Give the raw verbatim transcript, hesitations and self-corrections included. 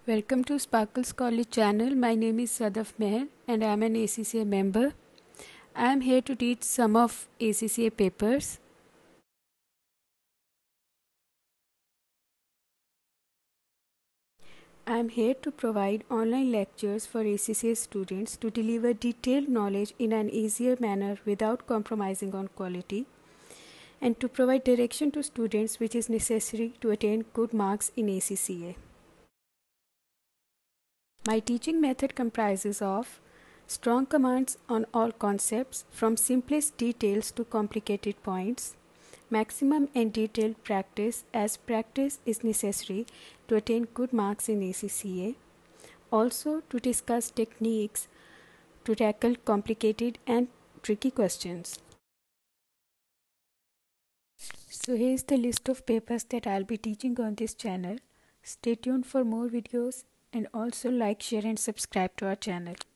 Welcome to Sparkles College channel. My name is Sadaf Meher and I am an A C C A member. I am here to teach some of A C C A papers. I am here to provide online lectures for A C C A students to deliver detailed knowledge in an easier manner without compromising on quality, and to provide direction to students which is necessary to attain good marks in A C C A. My teaching method comprises of strong commands on all concepts from simplest details to complicated points, maximum and detailed practice as practice is necessary to attain good marks in A C C A, also to discuss techniques to tackle complicated and tricky questions. So here is the list of papers that I'll be teaching on this channel. Stay tuned for more videos and also like, share and subscribe to our channel.